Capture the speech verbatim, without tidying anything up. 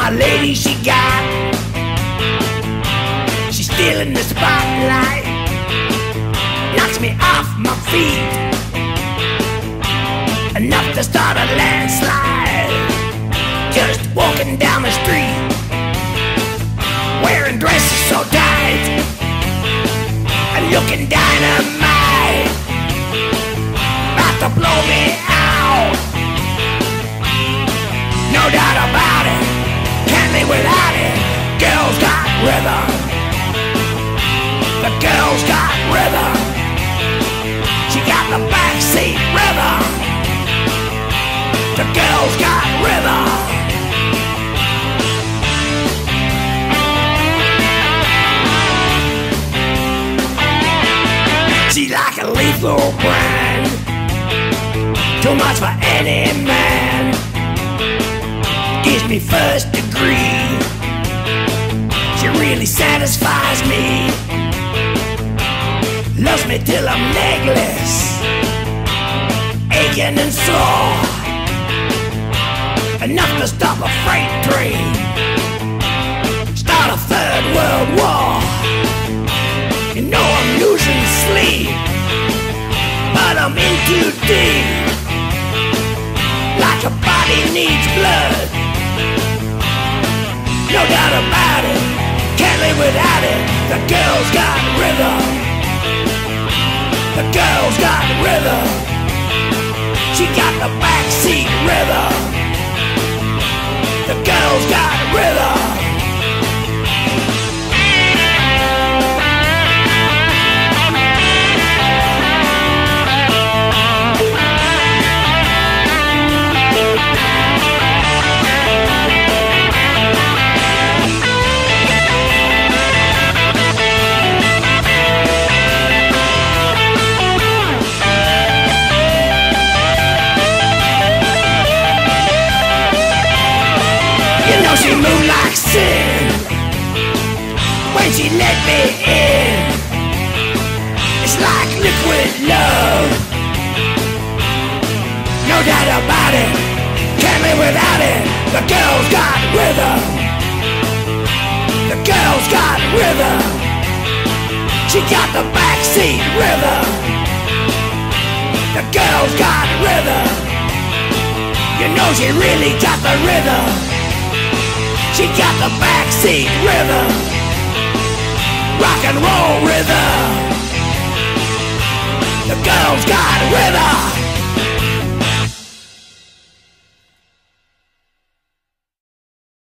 my lady she got. She's stealing the spotlight, knocks me off my feet, enough to start a landslide. Just walking down the street, wearing dresses so tight and looking dynamite, about to blow me out. No doubt about it, can't live without it. Girls got rhythm, the girl's got rhythm. She got the backseat rhythm, the girl's got rhythm. She like a lethal brand, too much for any man. Gives me first degree, she really satisfies me. Loves me till I'm legless, aching and sore, enough to stop a freight train, start a third world war. You know I'm losing sleep, but I'm in too deep, like a body needs blood. No doubt about it, can't live without it. The girl's got rhythm, the girl's got rhythm. She got the backseat rhythm, the girl's got rhythm. She moved like sin when she let me in. It's like liquid love, no doubt about it, can't live without it. The girl's got rhythm, the girl's got rhythm. She got the backseat rhythm, the girl's got rhythm. You know she really got the rhythm. She got the backseat rhythm, rock and roll rhythm.